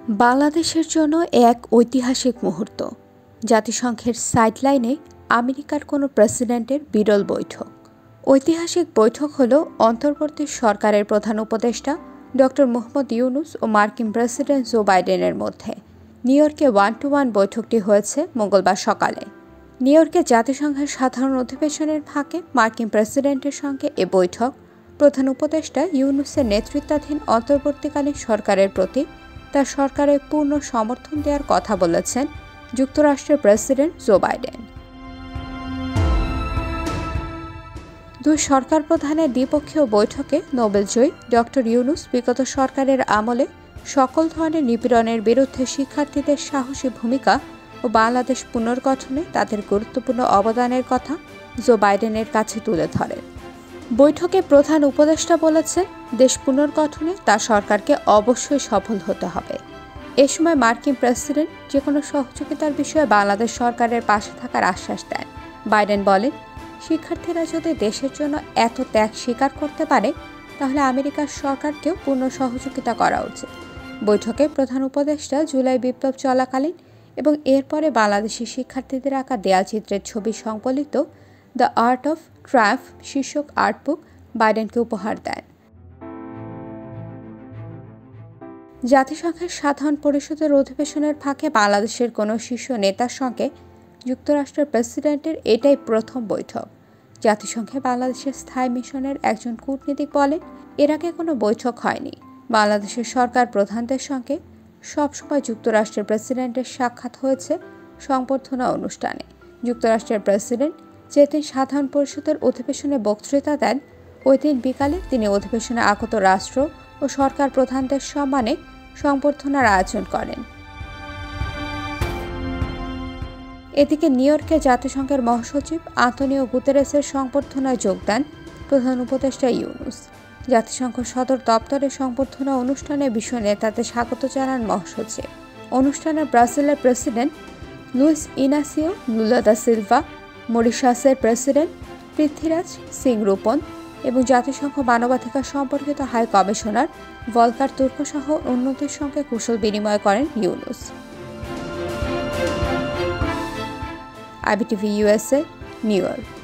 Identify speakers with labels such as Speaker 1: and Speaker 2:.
Speaker 1: বাংলাদেশের জন্য এক ঐতিহাসিক মুহূর্ত। জাতিসংঘের সাইডলাইনে আমেরিকার কোনো প্রেসিডেন্টের বিরল বৈঠক। ঐতিহাসিক বৈঠক হলো অন্তর্বর্তী সরকারের প্রধান উপদেষ্টা ডক্টর মোহাম্মদ ইউনূস ও মার্কিন প্রেসিডেন্ট জো বাইডেনের মধ্যে নিউ ইয়র্কে 1-to-1 বৈঠকটি হয়েছে মঙ্গলবার সকালে। নিউ ইয়র্কে জাতিসংঘের সাধারণ অধিবেশনের ফাঁকে মার্কিন প্রেসিডেন্টের সঙ্গে এ বৈঠক প্রধান উপদেষ্টা ইউনূসের নেতৃত্বাধীন অন্তর্বর্তীকালীন সরকারের প্রতি তার সরকারের পূর্ণ সমর্থন দেওয়ার কথা বলেছেন যুক্তরাষ্ট্রের প্রেসিডেন্ট জো বাইডেন। দুই সরকার প্রধানের দ্বিপক্ষীয় বৈঠকে নোবেলজয়ী ডক্টর ইউনূস বিগত সরকারের আমলে সকল ধরনের নিপীড়নের বিরুদ্ধে শিক্ষার্থীদের সাহসী ভূমিকা ও বাংলাদেশ পুনর্গঠনে তাদের গুরুত্বপূর্ণ অবদানের কথা জো বাইডেনের কাছে তুলে ধরেন। বৈঠকে প্রধান উপদেষ্টা বলেছেন, দেশ পুনর্গঠনে তার সরকারকে অবশ্যই সফল হতে হবে। এ সময় মার্কিন প্রেসিডেন্ট যে কোনো সহযোগিতার বিষয়ে বাংলাদেশ সরকারের পাশে থাকার আশ্বাস দেন। বাইডেন বলেন, শিক্ষার্থীরা যদি দেশের জন্য এত ত্যাগ স্বীকার করতে পারে, তাহলে আমেরিকার সরকারকেও পূর্ণ সহযোগিতা করা উচিত। বৈঠকে প্রধান উপদেষ্টা জুলাই বিপ্লব চলাকালীন এবং এরপরে বাংলাদেশি শিক্ষার্থীদের আঁকা দেয়ালচিত্রের ছবি সংবলিত দ্য আর্ট অফ ট্রায়াম্ফ শীর্ষক আর্টবুক বাইডেনকে উপহার দেন। জাতিসংঘের সাধারণ পরিষদের অধিবেশনের ফাঁকে বাংলাদেশের কোনো শীর্ষ নেতার সঙ্গে যুক্তরাষ্ট্রের প্রেসিডেন্টের এটাই প্রথম বৈঠক। জাতিসংঘে বাংলাদেশের স্থায়ী মিশনের একজন কূটনীতিক বলেন, এর আগে কোনো বৈঠক হয়নি। বাংলাদেশের সরকার প্রধানদের সঙ্গে সবসময় যুক্তরাষ্ট্রের প্রেসিডেন্টের সাক্ষাৎ হয়েছে সংবর্ধনা অনুষ্ঠানে। যুক্তরাষ্ট্রের প্রেসিডেন্ট যেদিন সাধারণ পরিষদের অধিবেশনে বক্তৃতা দেন, ওই দিন বিকালে তিনি অধিবেশনে আগত রাষ্ট্র ও সরকার প্রধানদের সম্মানে সংবর্ধনার আয়োজন করেন। এদিকে নিউ ইয়র্কে জাতিসংঘের মহাসচিব আন্তোনিও গুতেরেসের সংবর্ধনায় যোগ দেন প্রধান উপদেষ্টা ইউনূস। জাতিসংঘ সদর দপ্তরের সংবর্ধনা অনুষ্ঠানে বিশ্ব নেতাদের স্বাগত জানান মহাসচিব। অনুষ্ঠানে ব্রাজিলের president Luiz Inacio Lula da Silva, মরিশাসের প্রেসিডেন্ট পৃথ্বীরাজ সিং রূপন এবং জাতিসংঘ মানবাধিকার সম্পর্কিত হাই কমিশনার ভলকার তুর্ক সহ অন্যদের সঙ্গে কুশল বিনিময় করেন Yunus. IBTV USA, New York.